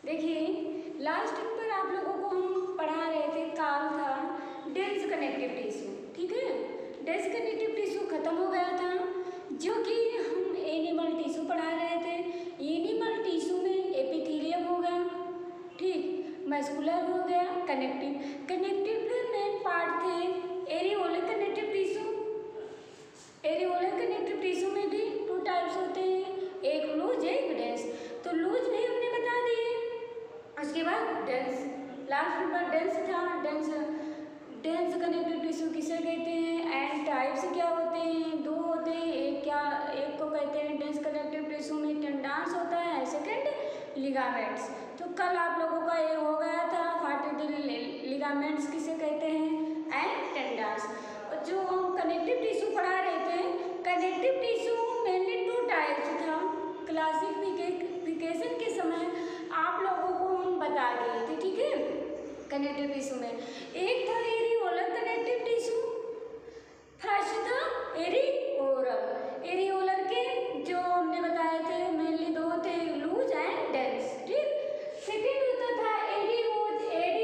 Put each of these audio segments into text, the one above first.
देखिए लास्ट पर आप लोगों को हम पढ़ा रहे थे, काल था डेंस कनेक्टिव टिश्यू। ठीक है, डेंस कनेक्टिव टिश्यू खत्म हो गया था, जो कि हम एनिमल टिश्यू पढ़ा रहे थे। एनिमल टिश्यू में एपिथेलियम हो गया, ठीक, मस्कुलर हो गया, कनेक्टिव मेन पार्ट थे areolar connective tissue. Areolar connective tissue में भी 2 टाइप्स होते हैं, एक लूज एक डेंस। तो लूज भी हमने बता दिए। उसके बाद डेंस, लास्ट नंबर डेंस था। डेंस कनेक्टिव टिश्यू किसे कहते हैं, एंड टाइप्स क्या होते हैं, 2 होते हैं। एक को कहते हैं डेंस कनेक्टिव टिश्यू में टेंडांस होता है, सेकंड लिगामेंट्स। तो कल आप लोगों का ये हो गया था फार्टेड लिगामेंट्स किसे कहते हैं एंड टेंडांस। और जो हम कनेक्टिव टिश्यू पढ़ा रहे थे, कनेक्टिव टिश्यू मेनली 2 टाइप्स था। क्लासिफिकेशन के समय आप लोगों को हम बता दिए थे, ठीक है। कनेक्टिव टिश्यू में एक था एरियोलर कनेक्टिव टिश्यू, फर्स्ट था एरियोलर। एरियोलर के जो हमने बताए थे मेनली 2 थे, लूज एंड डेंस, ठीक। सेकेंड होता था एडिपोज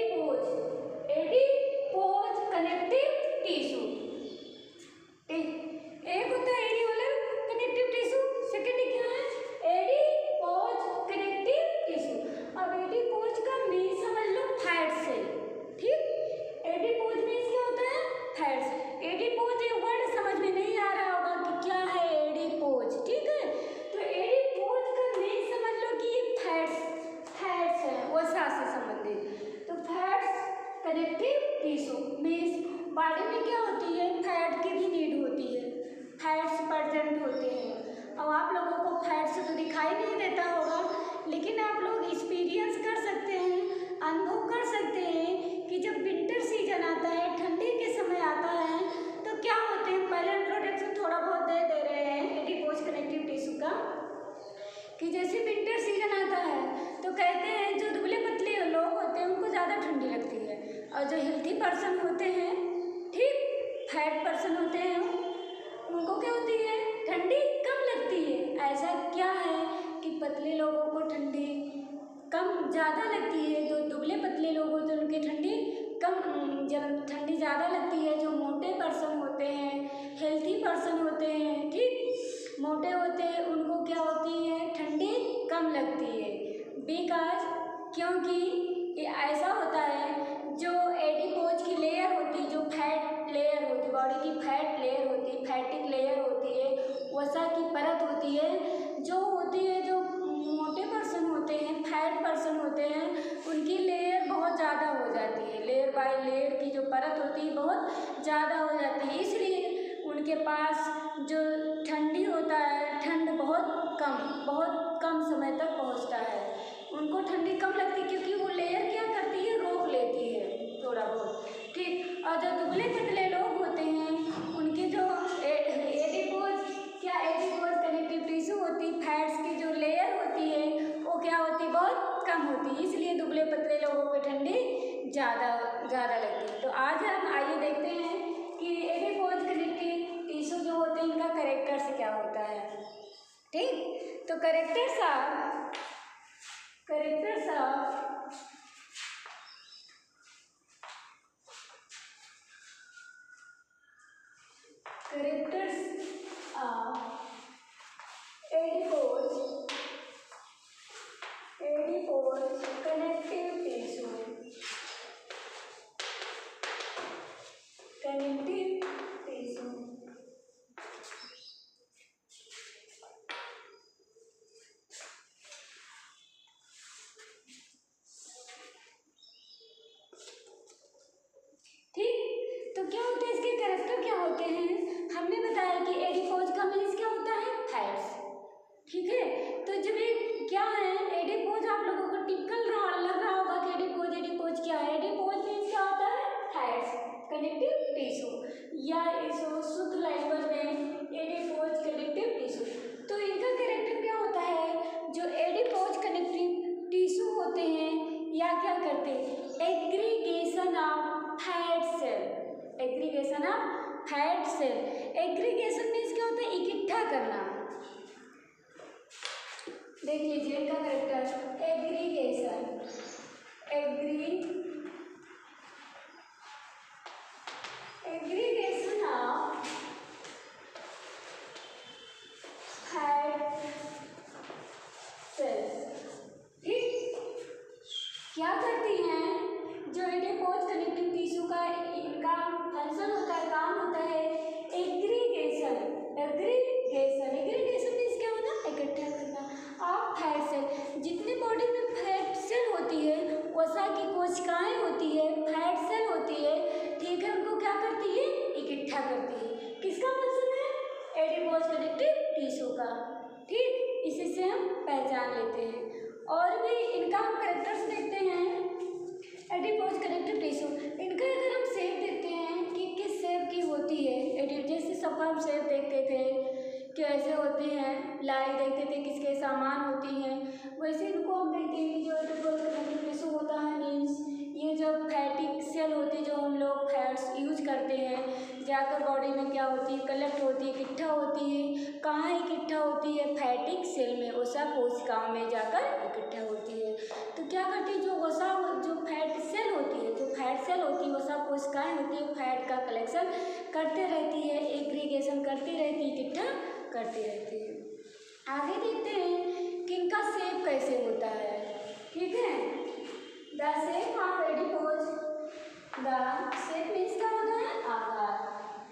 कनेक्टिव टिश्यू, ठीक। एक होता है एरियोलर कनेक्टिव टिश्यू, सेकेंड क्या है एडिपोज कनेक्टिव टिश्यू। अब एडिपोज का मीन समझ लो फैट सेल, ठीक। एडिपोज मीन्स क्या होता है फैट्स। एडिपोज ये वर्ड समझ में नहीं आ रहा होगा कि क्या है एडिपोज, ठीक है। तो एडिपोज का मीन समझ लो कि ये फैट्स है, वसा से संबंधित। तो fats connective tissue means body में क्या होती है, फैट की भी नीड होती है, फैट्स प्रेजेंट होते हैं। अब आप लोगों को फैट्स तो दिखाई नहीं देता होगा, लेकिन आप लोग एक्सपीरियंस कर सकते हैं, अनुभव कर सकते हैं कि जब विंटर सीजन आता है, ठंडी के समय आता है, तो क्या होते हैं। पहले इंट्रोडक्शन थोड़ा बहुत दे रहे हैं एडिपोज कनेक्टिव टिश्यू का, कि जैसे विंटर सीजन आता है तो कहते हैं जो दुबले पतले लोग होते हैं उनको ज़्यादा ठंडी लगती है, और जो हेल्थी पर्सन होते हैं, ठीक, फैट पर्सन होते हैं, उनको क्या होती है ठंडी कम लगती है। ऐसा क्या है कि पतले लोगों को ठंडी कम ज़्यादा लगती है, जो दुबले पतले लोग होते हैं उनकी ठंडी कम, जब ठंडी ज़्यादा लगती है। जो मोटे पर्सन होते हैं, हेल्थी पर्सन होते हैं, ठीक, मोटे होते हैं, उनको क्या होती है ठंडी कम लगती है। बिकॉज क्योंकि ये ऐसा होता है, जो एडिपोज की लेयर होती है, जो फैट लेयर होती है, बॉडी की फैट लेयर होती है, फैटिक लेयर होती है, वसा की परत होती है, जो होती है, जो मोटे पर्सन होते हैं, फैट पर्सन होते हैं, उनकी लेयर बहुत ज़्यादा हो जाती है, लेयर बाय लेयर की जो परत होती है बहुत ज़्यादा हो जाती है। इसलिए उनके पास जो ठंडी होता है, ठंड बहुत कम समय तक पहुंचता है, उनको ठंडी कम लगती है, क्योंकि वो लेयर क्या करती है रोक लेती है थोड़ा बहुत, ठीक। और जो दुबले पतले लोग होते हैं उनके जो एडिपोज कनेक्टिव टिश्यू होती है, फैट्स की जो लेयर होती है वो क्या होती है बहुत कम होती है, इसलिए दुबले पतले लोगों को ठंडी ज़्यादा लगती है। तो आज हम आइए देखते हैं कि एडिपोज कनेक्टिव टिश्यू जो होते हैं इनका कैरेक्टर्स क्या होता है, ठीक। तो characters of adipose connective tissue, ठीक। तो क्या होते हैं इसके कैरेक्टर क्या होते हैं, हमने बताया कि एडिपोज का मीन्स क्या होता है फैट्स, ठीक है। तो जब ये क्या है एडिपोज, आप लोगों को टिपिकल लग रहा होगा कि एडिपोज क्या है। एडिपोज मीन्स क्या होता है फैट्स कनेक्टिव टिश्यू, या इसको शुद्ध लैंग्वेज में एडिपोज कनेक्टिव टिश्यू। तो इनका कैरेक्टर क्या होता है, जो एडिपोज कनेक्टिव टिश्यू होते हैं या क्या करते हैं aggregation of fat cell, aggregation of fat cell. Aggregation means क्या होता है इकट्ठा करना, देख लीजिए इनका कैरेक्टर एग्रीगेशन, क्या करती हैं, जो एडिपोज कनेक्टिव टिश्यू का इनका फंक्शन होता है, काम होता है एग्रीगेशन। एग्रीगेशन एग्रीगेशन मीन्स क्या होता है, इकट्ठा करना ऑफ फैट सेल। जितनी बॉडी में फैट सेल होती है, वसा की कोशिकाएं होती है, फैट सेल होती है, ठीक है, उनको क्या करती है, इकट्ठा करती है। किसका फंक्शन है, एडिपोज कनेक्टिव टिश्यू का, ठीक। इसी से हम पहचान लेते हैं। और भी इनका हम कैरेक्टर्स देखते हैं एडिपोज कनेक्टिव टिश्यू। इनका अगर हम शेप देखते हैं कि किस शेप की होती है, जैसे सबका हम शेप देखते थे कैसे होते हैं, लाई देखते थे किसके सामान होती हैं, वैसे इनको हम देखते हैं कि जो एडिपोज कनेक्टिव टिश्यू होता है मीन्स ये जो फैटिक सेल होती है, जो हम लोग फैट्स यूज करते हैं, जाकर बॉडी में क्या होती है, कलेक्ट होती है, इकट्ठा होती है। कहाँ इकट्ठा होती है, फैटिक सेल में, वसा कोशिकाओं में जाकर इकट्ठा होती है। तो क्या करती है, जो वसा जो फैट सेल होती है, जो फैट सेल होती है, वसा कोशिकाएं होती है, फैट का कलेक्शन करते रहती है, एग्रीगेशन करती रहती है, इकट्ठा करती रहती है। आगे देखते हैं कि इनका शेप कैसे होता है, ठीक है। The shape of adipose, the shape means क्या होता है, आकार।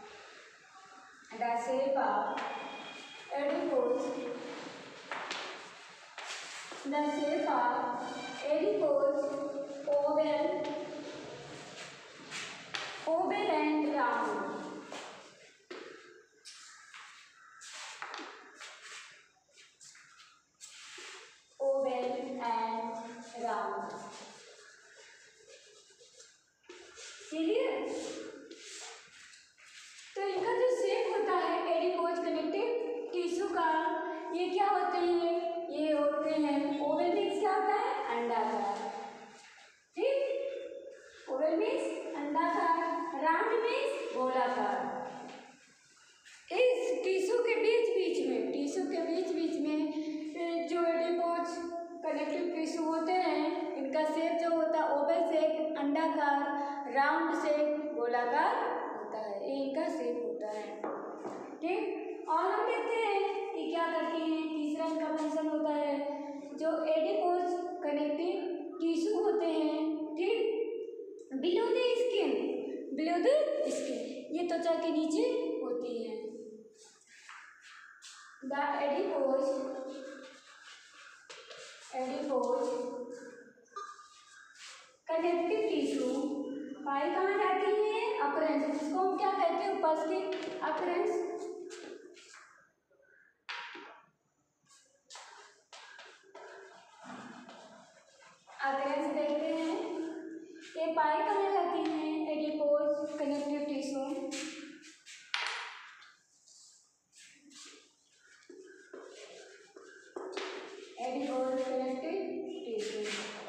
The shape of adipose, the shape of adipose oval and round. Oval and round. Clear. तो इनका जो शेप होता है एडिपोज कनेक्टिव टिश्यू का, ये क्या होते हैं, ये होते हैं ओवल मीन्स क्या होता है, अंडाकार, ठीक। ओवल मीन्स अंडाकार, राउंड मीन्स गोलाकार। इस टिश्यू के बीच बीच में जो एडिपोज कनेक्टिव टिश्यू होते हैं, इनका शेप जो होता है ओवल शेप, अंडाकार, राउंड शेप, गोलाकार होता है, ये इनका शेप होता है, ठीक। और हम देखते हैं कि क्या करती हैं, तीसरा इनका फंक्शन होता है, जो एडिपोज कनेक्टिव टिश्यू होते हैं, ठीक, बिलो द स्किन, ये त्वचा के नीचे होती है। द एडिपोज कनेक्टिव टिश्यू पाई कहाँ जाती है, अकरेंस, जिसको हम क्या कहते हैं, उपस्थित अकरेंस। अकरेंस देखते हैं, ये पाई कहाँ जाती है, adipose connective tissue. Adipose connective tissue,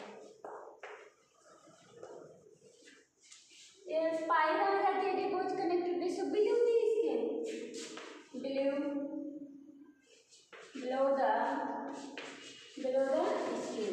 ये पाई कहाँ जाती है, adipose connective tissue below the skin, below the skin.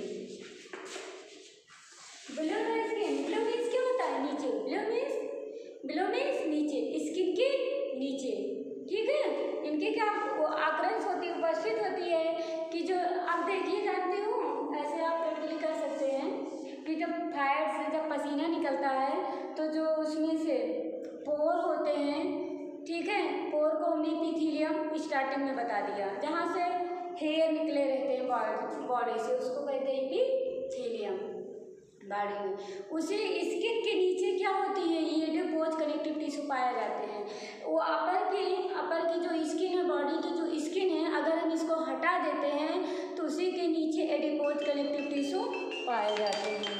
Below the skin, below means क्या होता है, नीचे, बिलो मीन्स नीचे, स्किन के नीचे, ठीक है। इनके क्या आक्रंश होती है, उपस्थित होती है कि जो आप देखिए जानते हो, ऐसे आप प्रैक्टिकली कर सकते हैं कि जब फैट से जब पसीना निकलता है तो जो उसमें से पोर होते हैं, ठीक है, पोर को हमने इपीथीलियम स्टार्टिंग में बता दिया, जहाँ से हेयर निकले रहते हैं बॉडी से, उसको कहते हैं इपीथीलियम बॉडी में। उसे स्किन के नीचे क्या होती है, ये एडिपोज कनेक्टिव टिश्यू पाए जाते हैं। वो अपर की जो स्किन है, बॉडी की जो स्किन है, अगर हम इसको हटा देते हैं तो उसी के नीचे एडिपोज कनेक्टिव टिश्यू पाए जाते हैं।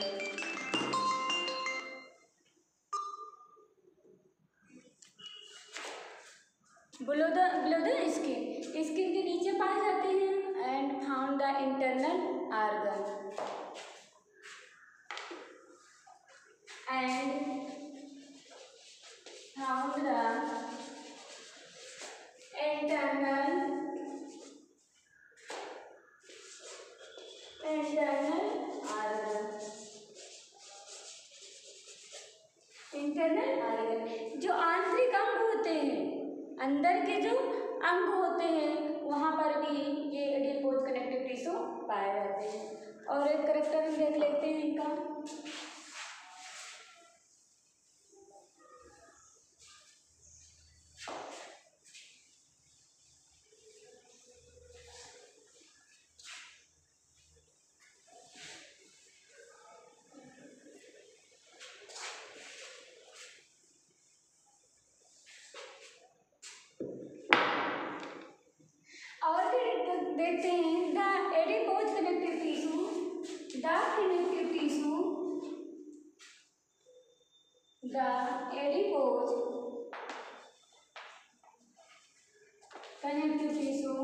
बिलो द स्किन के नीचे पाए जाते हैं and found the internal organ and found the internal organ, जो आंतरिक अंग होते हैं, अंदर के जो अंग होते हैं, वहाँ पर भी ये एडिपोज कनेक्टिव टिश्यू पाए जाते हैं। और एक करेक्टर हम देख लेते हैं इनका। और फिर देखते हैं the adipose connective tissue, the connective tissue, the adipose connective tissue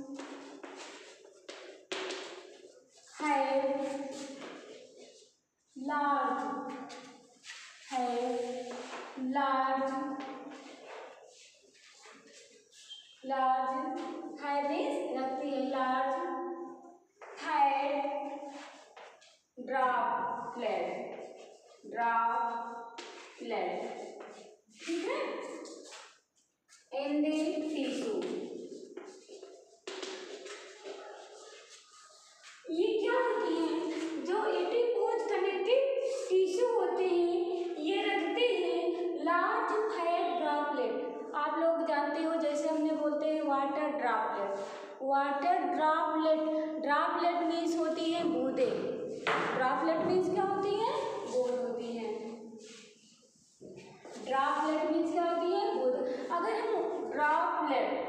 have large means रखती है large fat droplet, ठीक है, in the tissue। ये क्या होती हैं, जो एडिपोज कनेक्टिव टिश्यू होते हैं ये रखते हैं लार्ज फैट ड्रॉपलेट। आप लोग जानते हो जैसे हमने बोलते हैं वाटर ड्रॉपलेट, ड्रॉपलेट मीन्स होती है बूंदे, ड्रॉपलेट मीन्स क्या होती है, बूंद होती है, ड्रॉपलेट मीन्स क्या होती है, बूंद। अगर हम ड्रॉपलेट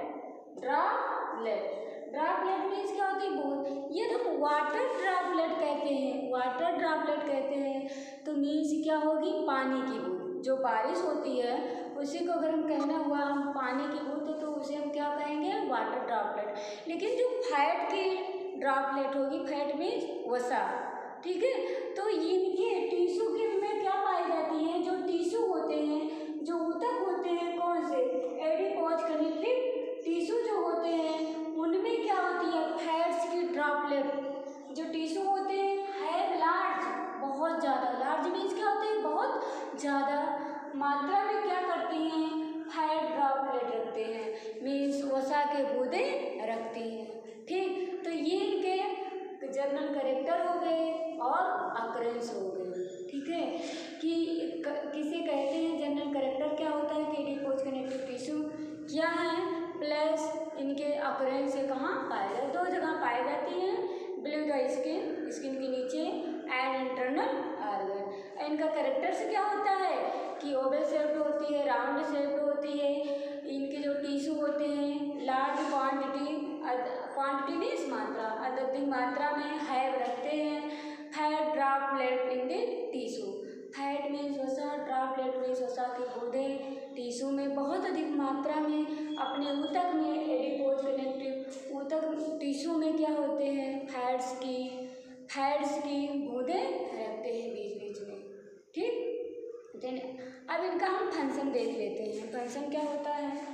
मीन्स क्या होती है, बूंद। ये तो वाटर ड्रॉपलेट कहते हैं तो मीन्स क्या होगी, पानी की बूंद। जो बारिश होती है उसी को अगर हम कहना हुआ हम पानी की बूंद तो उसे हम क्या कहेंगे, वाटर ड्रॉपलेट। लेकिन जो फैट की ड्रॉपलेट होगी, फैट मीन्स वसा, ठीक है, तो इनके टिश्यू के में क्या पाई जाती है, जो टिश्यू होते हैं, जो ऊतक होते हैं, कौन से, एडिपोज कनेक्टिव टिश्यू जो होते हैं उनमें क्या होती है, फैट्स की ड्रॉपलेट। जो टिश्यू होते हैं है लार्ज, बहुत ज़्यादा, लार्ज मीन्स क्या होते हैं, बहुत ज़्यादा मात्रा में क्या करते हैं, फैट ड्रॉपलेट रखते हैं, मीन्स वसा के बूंदे रखती हैं, ठीक। तो ये इनके जनरल कैरेक्टर हो गए और अकरेंस हो गए, ठीक है, कि किसे कहते हैं जनरल कैरेक्टर क्या होता है कि एडिपोज कनेक्टिव टिश्यू क्या है, प्लस इनके अकरेंस से कहाँ पाए जाते, दो जगह पाई जाती हैं, बिलो द स्किन के नीचे एंड इंटरनल ऑर्गन। इनका कैरेक्टर से क्या होता है कि ओवल शेप्ड होती है, राउंड शेप्ड होती है, इनके जो टिश्यू होते हैं लार्ज क्वांटिटी मीन्स मात्रा, अत्यधिक मात्रा में हैव रखते हैं fat droplet in the tissue. Fat means वसा, ड्रॉपलेट मीन्स वसा की बूंदें टिश्यू में बहुत अधिक मात्रा में अपने ऊतक में, एडिपोज कनेक्टिव ऊतक टिश्यू में क्या होते हैं, फैट्स की बूंदें रखते हैं बीच बीच में, ठीक। अब इनका हम फंक्शन देख लेते हैं, फंक्शन क्या होता है।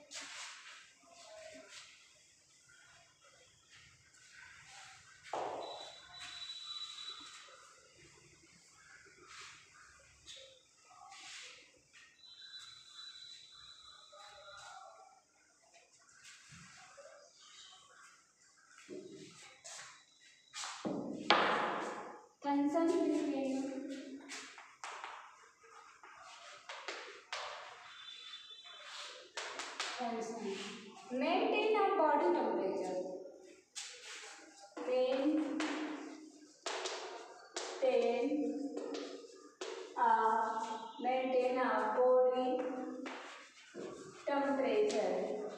Maintain a body temperature, maintain a body temperature,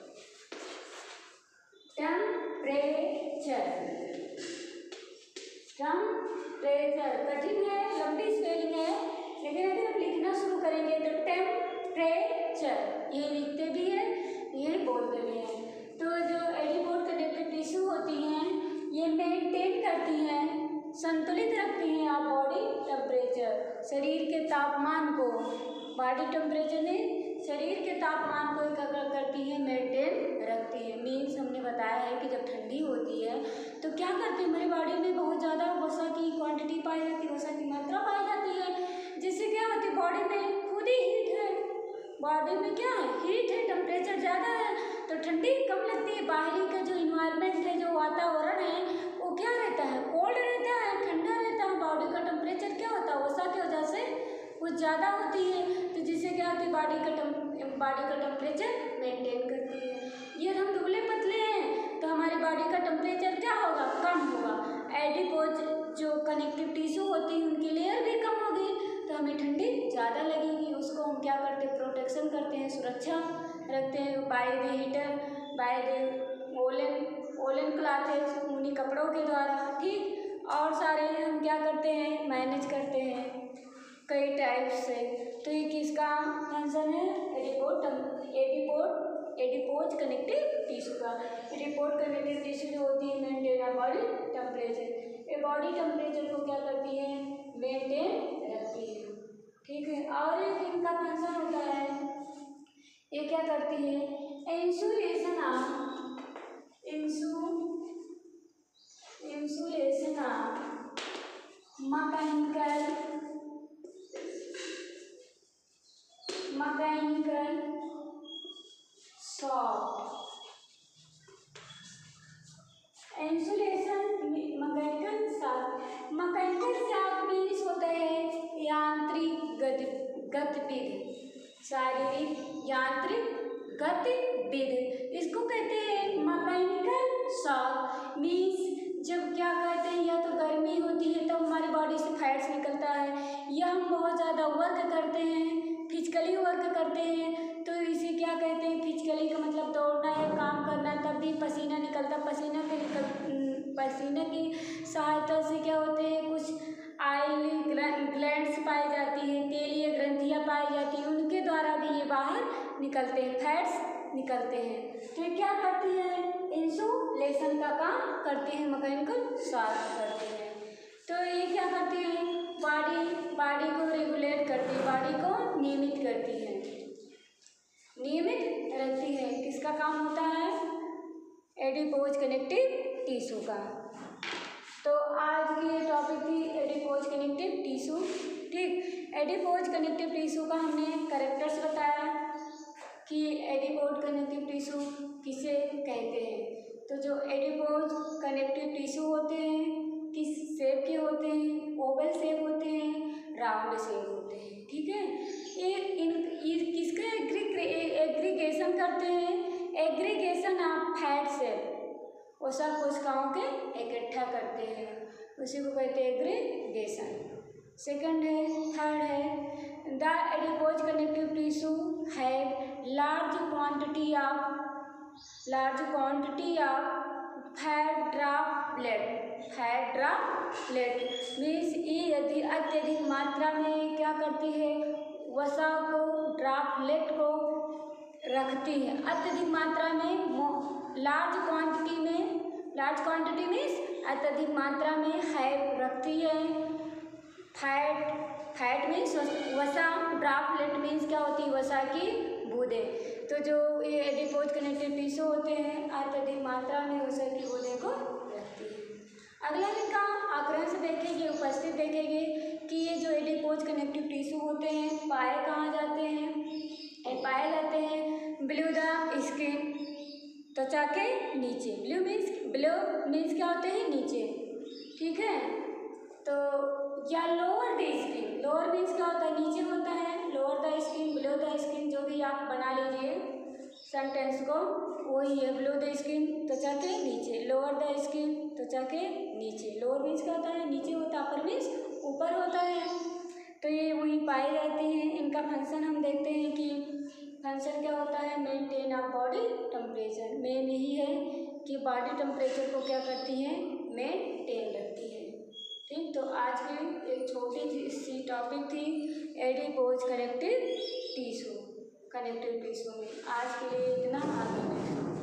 कठिन है, लंबी स्पेलिंग है, लेकिन अगर आप लिखना शुरू करेंगे तो टेम्परेचर ये लिखते भी हैं, ये बोलते भी हैं। तो जो एडिपोज कनेक्टिव टिश्यू होती हैं ये मेंटेन करती हैं, संतुलित रखती हैं आप बॉडी टेम्परेचर, शरीर के तापमान को, बॉडी टेम्परेचर में शरीर के तापमान को एकाग्र करती है, मेंटेन रखती है। मीन्स हमने बताया है कि जब ठंडी होती है तो क्या करती है, हमारी बॉडी में बहुत ज़्यादा वसा की क्वांटिटी पाई जाती है, वसा की मात्रा पाई जाती है, जिससे क्या होती है बॉडी में खुद ही हीट है, बॉडी में क्या है, हीट है, टेम्परेचर ज़्यादा है तो ठंडी कम लगती है। बाहरी का जो इन्वायरमेंट है, जो वातावरण है वो क्या रहता है, कोल्ड रहता है, ठंडा रहता है। बॉडी का टेम्परेचर क्या होता है, वसा की वजह से वो ज़्यादा होती है, तो जिससे क्या होती है, बॉडी का टेम्परेचर मेंटेन करती है। ये हम दुबले पतले हैं तो हमारी बॉडी का टेम्परेचर क्या होगा, कम होगा। एडिपोज जो कनेक्टिव टिश्यू होती है उनकी लेयर भी कम होगी तो हमें ठंडी ज़्यादा लगेगी। उसको हम क्या करते हैं, प्रोटेक्शन करते हैं, सुरक्षा रखते हैं by the heater, by the woollen clothes, ऊनी कपड़ों के द्वारा। ठीक, और सारे हम क्या करते हैं, मैनेज करते हैं कई टाइप से। तो ये किसका फंक्शन है, एडिपोज कनेक्टिव टिश्यू का। एडिपोज कनेक्टिव टिश्यू जो होती है मेंटेन बॉडी टेम्परेचर, ये बॉडी टेम्परेचर को क्या करती है, मेंटेन रखती है। ठीक है, और एक इनका फंक्शन होता है, ये क्या करती है, insulation of mechanical shock. Insulation mechanical shock means होता है यांत्रिक गतिविधि, शारीरिक यांत्रिक गतिविधि, इसको कहते हैं मैकेनिकल शॉक। मीन्स जब क्या कहते हैं, या तो गर्मी होती है तब हमारी बॉडी से फैट्स निकलता है, या हम बहुत ज़्यादा वर्क करते हैं, फिजिकली वर्क करते हैं, तो इसे क्या कहते हैं, फिजिकली का मतलब दौड़ना या काम करना, तब भी पसीना निकलता। पसीने की सहायता से क्या होते हैं, कुछ ऑयली ग्लैंड्स पाई जाती हैं, तेलीय ग्रंथियाँ पाई जाती हैं, उनके द्वारा भी ये बाहर निकलते हैं, फैट्स निकलते हैं। तो ये क्या करती है, इंसुलेशन का काम करते हैं, मैकेनिकल शॉक करते हैं। तो ये क्या करती है, बॉडी को रेगुलेट करती है, बॉडी को नियमित करती है, नियमित रखती है। किसका काम होता है, एडिपोज कनेक्टिव टिश्यू का। तो आज की ये टॉपिक थी एडिपोज कनेक्टिव टिश्यू। ठीक, एडिपोज कनेक्टिव टिश्यू का हमने कैरेक्टर्स बताया कि एडिपोज कनेक्टिव टिश्यू किसे कहते हैं। तो जो एडिपोज कनेक्टिव टिश्यू होते हैं किस शेप के होते हैं, ओवल शेप होते हैं, राउंड शेप होते हैं। ठीक है, ये किसका एग्रीगेशन करते हैं, एग्रीगेशन ऑफ फैट सेल, वसा कोशिकाओं के इकट्ठा करते हैं, उसी को कहते हैं एग्रीगेशन। सेकंड है, थर्ड है, the adipose connective tissue have large quantity of fat droplet means ये यदि अत्यधिक मात्रा में क्या करती है, वसा को, ड्रॉपलेट को रखती है, अत्यधिक मात्रा में, लार्ज क्वांटिटी मीन्स अत्यधिक मात्रा में है रखती है। फैट मीन्स वसा, ड्रॉपलेट मीन्स क्या होती है, वसा की बूंदें। तो जो ये एडिपोज कनेक्टिव टिश्यू होते हैं अत्यधिक मात्रा में वसा की बूंदें को रखती है। अगला इनका आकरण से देखेंगे, उपस्थित देखेंगे कि ये जो एडिपोज कनेक्टिव टिश्यू होते हैं पाए कहाँ जाते हैं, पाए जाते हैं बिलो द स्किन, त्वचा के नीचे। बिलो मीन्स क्या होते हैं, नीचे। ठीक है, तो या lower the skin, lower means क्या होता है, नीचे होता है, lower the skin, below the skin, जो भी आप बना लीजिए सेंटेंस को, वही है। बिलो द स्किन, त्वचा के नीचे, लोअर द स्किन, त्वचा के नीचे। लोअर मीन्स क्या होता है, नीचे होता है, अपर मीन्स ऊपर होता है। तो ये वहीं पाई जाती हैं। इनका फंक्शन हम देखते हैं कि फंक्शन क्या होता है, maintain of body temperature. Main यही है कि बॉडी टेम्परेचर को क्या करती है, मेंटेन रखती है। ठीक, तो आज की एक छोटी सी टॉपिक थी एडिपोज कनेक्टिव टिश्यू में। आज के लिए इतना, आगे में